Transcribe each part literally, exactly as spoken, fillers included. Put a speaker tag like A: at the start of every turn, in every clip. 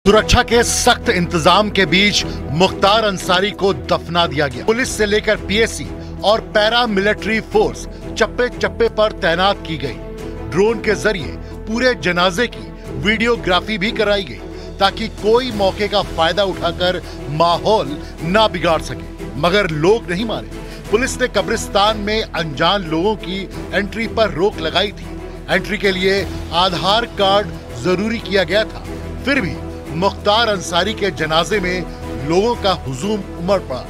A: सुरक्षा के सख्त इंतजाम के बीच मुख्तार अंसारी को दफना दिया गया। पुलिस से लेकर पीएसी और पैरा मिलिट्री फोर्स चप्पे चप्पे पर तैनात की गई। ड्रोन के जरिए पूरे जनाजे की वीडियोग्राफी भी कराई गई ताकि कोई मौके का फायदा उठाकर माहौल ना बिगाड़ सके, मगर लोग नहीं मारे। पुलिस ने कब्रिस्तान में अनजान लोगों की एंट्री पर रोक लगाई थी। एंट्री के लिए आधार कार्ड जरूरी किया गया था, फिर भी मुख्तार अंसारी के जनाजे में लोगों का हुजूम उमड़ पड़ा।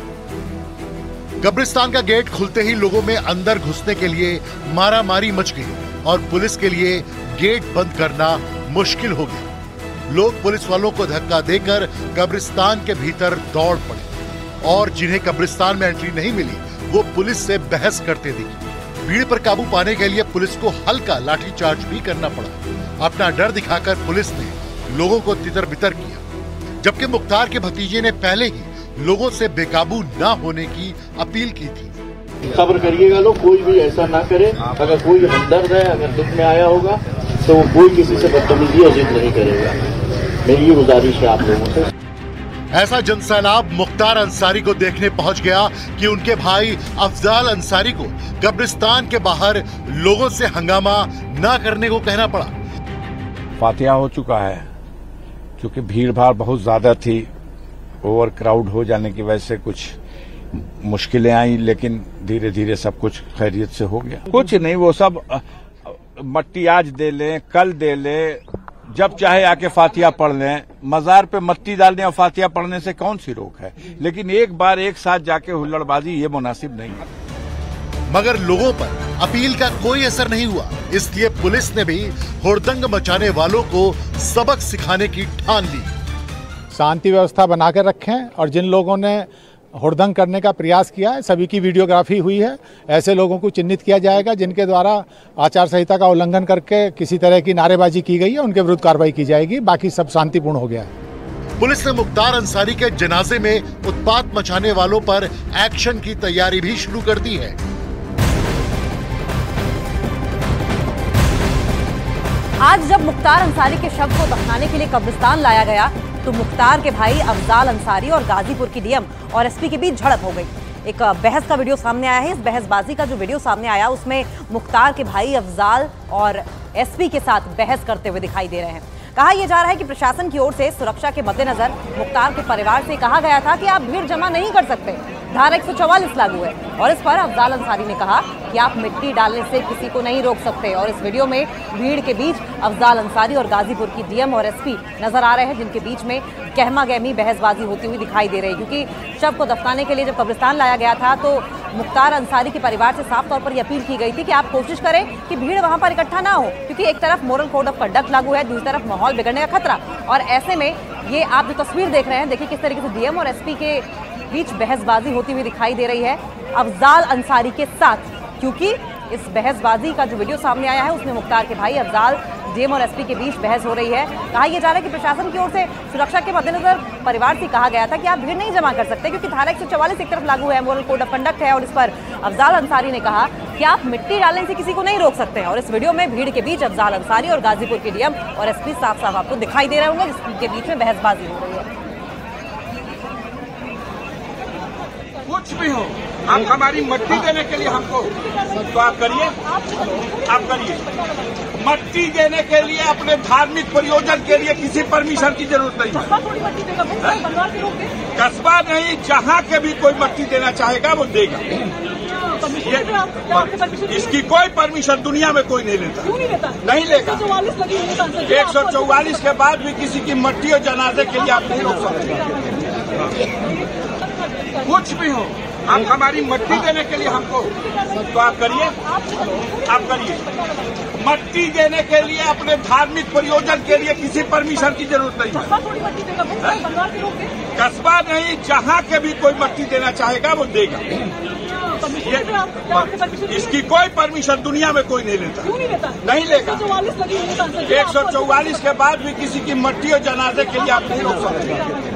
A: कब्रिस्तान का गेट खुलते ही लोगों में अंदर घुसने के लिए मारामारी मच गई और पुलिस के लिए गेट बंद करना मुश्किल हो गया। लोग पुलिस वालों को धक्का देकर कब्रिस्तान के भीतर दौड़ पड़े और जिन्हें कब्रिस्तान में एंट्री नहीं मिली वो पुलिस से बहस करते दिखे। भीड़ पर काबू पाने के लिए पुलिस को हल्का लाठीचार्ज भी करना पड़ा। अपना डर दिखाकर पुलिस ने लोगों को तितर बितर किया, जबकि मुख्तार के भतीजे ने पहले ही लोगों से बेकाबू ना होने की अपील की थी।
B: खबर करिएगा लोग, कोई भी ऐसा ना करे। अगर कोई हमदर्द है, अगर दुख में आया होगा तो वो कोई किसी से बदतमीजी या जिद नहीं करेगा। मेरी ये गुजारिश है आप लोगों से।
A: ऐसा जनसैलाब मुख्तार अंसारी को देखने पहुंच गया कि उनके भाई अफजाल अंसारी को कब्रिस्तान के बाहर लोगों से हंगामा ना करने को कहना पड़ा।
C: फातिहा हो चुका है, क्योंकि भीड़ भाड़ बहुत ज्यादा थी। ओवर क्राउड हो जाने की वजह से कुछ मुश्किलें आई, लेकिन धीरे धीरे सब कुछ खैरियत से हो गया। कुछ नहीं, वो सब मट्टी आज दे लें, कल दे लें, जब चाहे आके फातिहा पढ़ लें। मजार पे मट्टी डालने और फातिहा पढ़ने से कौन सी रोक है, लेकिन एक बार एक साथ जाके हुल्लड़बाजी ये मुनासिब नहीं है।
A: मगर लोगों पर अपील का कोई असर नहीं हुआ, इसलिए पुलिस ने भी हुड़दंग मचाने वालों को सबक सिखाने की ठान ली।
D: शांति व्यवस्था बनाकर रखें और जिन लोगों ने हुड़दंग करने का प्रयास किया है सभी की वीडियोग्राफी हुई है। ऐसे लोगों को चिन्हित किया जाएगा जिनके द्वारा आचार संहिता का उल्लंघन करके किसी तरह की नारेबाजी की गई है, उनके विरुद्ध कार्रवाई की जाएगी। बाकी सब शांतिपूर्ण हो गया है।
A: पुलिस ने मुख्तार अंसारी के जनाजे में उत्पात मचाने वालों पर एक्शन की तैयारी भी शुरू कर दी है।
E: आज जब मुख्तार अंसारी के शव को दफनाने के लिए कब्रिस्तान लाया गया तो मुख्तार के भाई अफजाल अंसारी और गाजीपुर की डीएम और एसपी के बीच झड़प हो गई। एक बहस का वीडियो सामने आया है। इस बहसबाजी का जो वीडियो सामने आया उसमें मुख्तार के भाई अफजाल और एसपी के साथ बहस करते हुए दिखाई दे रहे हैं। कहा यह जा रहा है कि प्रशासन की ओर से सुरक्षा के मद्देनजर मुख्तार के परिवार से कहा गया था कि आप भीड़ जमा नहीं कर सकते, धारा एक सौ चौवालीस लागू है। और इस पर अफजाल अंसारी ने कहा कि आप मिट्टी डालने से किसी को नहीं रोक सकते। और इस वीडियो में भीड़ के बीच अफजाल अंसारी और गाजीपुर की डीएम और एसपी नजर आ रहे हैं, जिनके बीच में गहमा गहमी बहसबाजी होती हुई दिखाई दे रही है। क्योंकि शव को दफनाने के लिए जब कब्रिस्तान लाया गया था तो मुख्तार अंसारी के परिवार से साफ तौर पर यह अपील की गई थी कि आप कोशिश करें कि भीड़ वहां पर इकट्ठा ना हो, क्योंकि एक तरफ मोरल कोड ऑफ कंडक्ट लागू है, दूसरी तरफ माहौल बिगड़ने का खतरा। और ऐसे में ये आप जो तस्वीर देख रहे हैं, देखिए किस तरीके से डीएम और एसपी के बीच बहसबाजी होती हुई दिखाई दे रही है अफजाल अंसारी के साथ। क्योंकि इस बहसबाजी का जो वीडियो सामने आया है उसमें मुख्तार के भाई अफजाल, डीएम और एसपी के बीच बहस हो रही है। कहा यह जा रहा है कि प्रशासन की ओर से सुरक्षा के मद्देनजर परिवार से कहा गया था कि आप भीड़ नहीं जमा कर सकते, क्योंकि धारा एक सौ चौवालीस एक तरफ लागू है, मोरल कोड ऑफ कंडक्ट है। और इस पर अफजाल अंसारी ने कहा कि आप मिट्टी डालने से किसी को नहीं रोक सकते। और इस वीडियो में भीड़ के बीच अफजाल अंसारी और गाजीपुर के डीएम और एसपी साफ साफ आपको दिखाई दे रहे होंगे, जिसके बीच में बहसबाजी हो रही है।
F: कुछ भी हो, आप हमारी मट्टी देने के लिए हमको तो आप करिए, आप करिए। मट्टी देने के लिए अपने धार्मिक प्रयोजन के लिए किसी परमिशन की जरूरत नहीं है। कस्बा नहीं, जहाँ के भी कोई मट्टी देना चाहेगा वो देगा। ये, इसकी कोई परमिशन दुनिया में कोई नहीं लेता, नहीं लेगा। एक सौ चौवालीस के बाद भी किसी की मट्टी और जनाजे के लिए आप नहीं रोक सकते। कुछ भी हो, आप हमारी मट्टी देने के लिए हमको तो आप करिए, आप करिए। मट्टी देने के लिए अपने धार्मिक प्रयोजन के लिए किसी परमिशन की जरूरत नहीं है। कस्बा नहीं, जहाँ के भी कोई मट्टी देना चाहेगा वो देगा। ये, इसकी कोई परमिशन दुनिया में कोई नहीं लेता, नहीं लेगा। एक सौ चौवालीस के बाद भी किसी की मट्टी और जनाजे के लिए आप नहीं रोक सकते।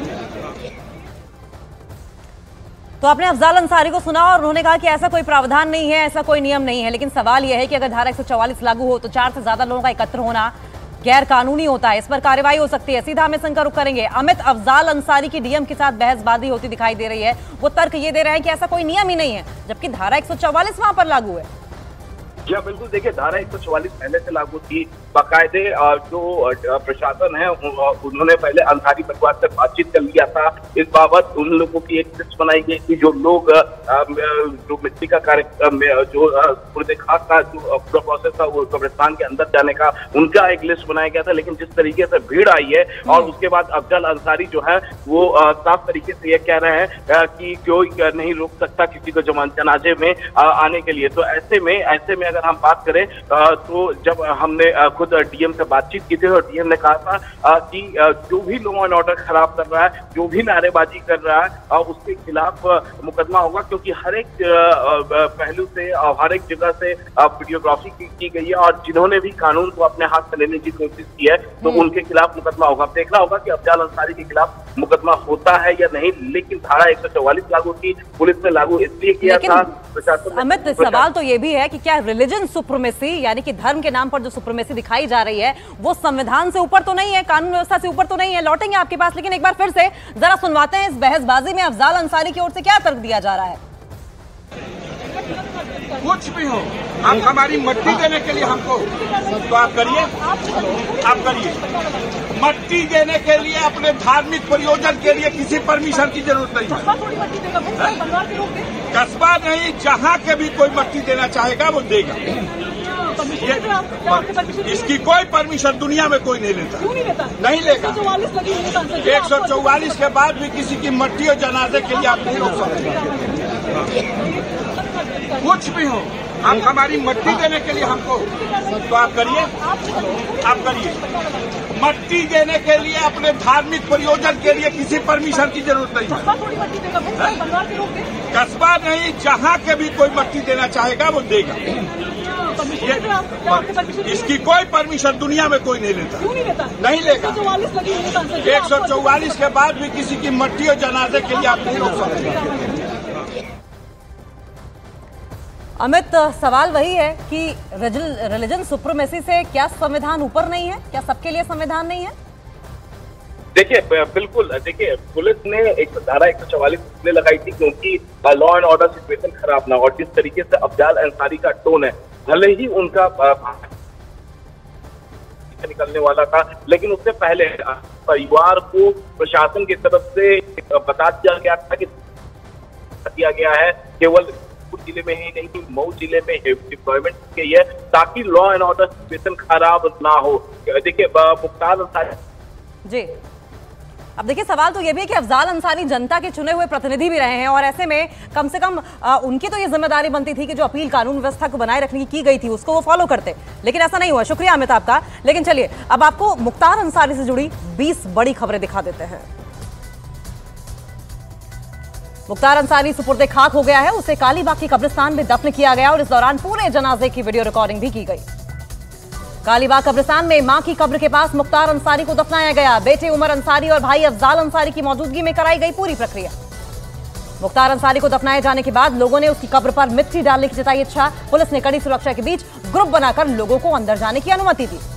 E: तो आपने अफजाल अंसारी को सुना और उन्होंने कहा कि ऐसा कोई प्रावधान नहीं है, ऐसा कोई नियम नहीं है। लेकिन सवाल यह है कि अगर धारा एक सौ चौवालीस लागू हो तो चार से ज्यादा लोगों का एकत्र होना गैर कानूनी होता है, इस पर कार्रवाई हो सकती है। सीधा हम इनका रुख करेंगे। अमित, अफजाल अंसारी की डीएम के साथ बहसबाजी होती दिखाई दे रही है। वो तर्क ये दे रहे हैं कि ऐसा कोई नियम ही नहीं है, जबकि धारा एक सौ चौवालीस वहां पर लागू है।
G: जी बिल्कुल, देखिए धारा एक सौ चौवालीस पहले से लागू थी। बाकायदे जो प्रशासन है उन्होंने पहले अंसारी परिवार से बातचीत कर लिया था। इस बाबत उन लोगों की एक लिस्ट बनाई गई थी, जो लोग जो मिट्टी का कार्यक्रम जो पूरे खास का जो पूरा प्रोसेस था वो कब्रिस्तान के अंदर जाने का, उनका एक लिस्ट बनाया गया था। लेकिन जिस तरीके से भीड़ आई है और उसके बाद अफजल अंसारी जो है वो साफ तरीके से ये कह रहे हैं कि कोई नहीं रोक सकता किसी को जनाजे में आने के लिए। तो ऐसे में ऐसे में अगर हम बात करें तो जब हमने खुद डीएम से बातचीत की थी और डीएम ने कहा था कि जो भी लॉ एंड ऑर्डर खराब कर रहा है, जो भी नारेबाजी कर रहा है, उसके खिलाफ मुकदमा होगा, क्योंकि हर एक पहलू से और हर एक जगह से वीडियोग्राफी की, की गई है और जिन्होंने भी कानून को अपने हाथ में लेने की कोशिश की है तो उनके खिलाफ मुकदमा होगा। देखना होगा कि अफजाल अंसारी के खिलाफ मुकदमा होता है या नहीं। लेकिन धारा एक सौ चौवालीस लागू की, पुलिस ने लागू इसलिए किया था।
E: अमित, सवाल तो ये भी है कि क्या रिलीजन सुप्रीमेसी, यानी कि धर्म के नाम पर जो सुप्रीमेसी दिखाई जा रही है, वो संविधान से ऊपर तो नहीं है, कानून व्यवस्था से ऊपर तो नहीं है? लौटेंगे आपके पास, लेकिन एक बार फिर से जरा सुनवाते हैं इस बहसबाजी में अफजाल अंसारी की ओर से क्या तर्क दिया जा रहा है।
F: कुछ भी हो, आप हमारी मट्टी देने के लिए हमको तो आप करिए, आप करिए। मट्टी देने के लिए अपने धार्मिक प्रयोजन के लिए किसी परमिशन की जरूरत नहीं है। कस्बा नहीं, जहाँ के भी कोई मट्टी देना चाहेगा वो देगा। ये, इसकी कोई परमिशन दुनिया में कोई नहीं लेता, नहीं लेगा। एक सौ चौवालीस के बाद भी किसी की मट्टी और जनाजे के लिए आप नहीं रोक सकते। कुछ भी हो, आप हमारी मट्टी देने के लिए हमको तो आप करिए, आप करिए। मट्टी देने के लिए अपने धार्मिक प्रयोजन के लिए किसी परमिशन की जरूरत नहीं है। कस्बा नहीं, जहाँ के भी कोई मट्टी देना चाहेगा वो देगा। ये, इसकी कोई परमिशन दुनिया में कोई नहीं लेता, नहीं लेगा। एक सौ चौवालीस के बाद भी किसी की मट्टी और जनाजे के लिए आप नहीं रोक सकते।
E: अमित, सवाल वही है कि रिलीजन सुप्रीमेसी से क्या संविधान ऊपर नहीं है? क्या सबके लिए संविधान नहीं है?
G: देखिए बिल्कुल, देखिए पुलिस ने एक धारा एक सौ चौवालीस इसलिए लगाई थी क्योंकि लॉ एंड ऑर्डर सिचुएशन खराब ना हो। और जिस तरीके से अफजाल अंसारी का टोन है, भले ही उनका निकलने वाला था, लेकिन उससे पहले परिवार को प्रशासन की तरफ से बता दिया गया था कि दिया गया है केवल जिले में ही नहीं, मऊ जिले में डिप्लॉयमेंट की है ताकि लॉ एंड ऑर्डर सिचुएशन खराब ना हो। देखिए मुख्तार अंसारी
E: जी, अब देखिए सवाल तो ये भी है कि अफजाल अंसारी जनता के चुने हुए प्रतिनिधि भी रहे हैं और ऐसे में कम से कम आ, उनकी तो ये जिम्मेदारी बनती थी कि जो अपील कानून व्यवस्था को बनाए रखने की की गई थी उसको वो फॉलो करते, लेकिन ऐसा नहीं हुआ। शुक्रिया अमित आपका। लेकिन चलिए अब आपको मुख्तार अंसारी से जुड़ी बीस बड़ी खबरें दिखा देते हैं। मुख्तार अंसारी सुपुर्दे खाक हो गया है, उसे कालीबाग के कब्रिस्तान में दफन किया गया और इस दौरान पूरे जनाजे की वीडियो रिकॉर्डिंग भी की गई। कालीबाग कब्रिस्तान में मां की कब्र के पास मुख्तार अंसारी को दफनाया गया। बेटे उमर अंसारी और भाई अफजाल अंसारी की मौजूदगी में कराई गई पूरी प्रक्रिया। मुख्तार अंसारी को दफनाए जाने के बाद लोगों ने उसकी कब्र पर मिट्टी डालने की जताई इच्छा। पुलिस ने कड़ी सुरक्षा के बीच ग्रुप बनाकर लोगों को अंदर जाने की अनुमति दी।